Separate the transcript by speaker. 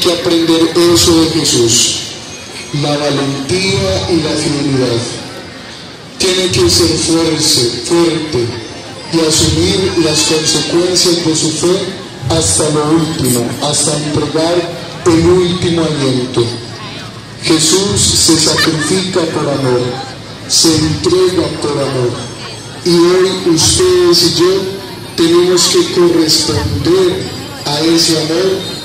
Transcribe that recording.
Speaker 1: que aprender eso de Jesús, la valentía y la fidelidad. Tiene que ser fuerte y asumir las consecuencias de su fe hasta lo último, hasta entregar el último aliento. Jesús se sacrifica por amor, se entrega por amor, y hoy ustedes y yo tenemos que corresponder a ese amor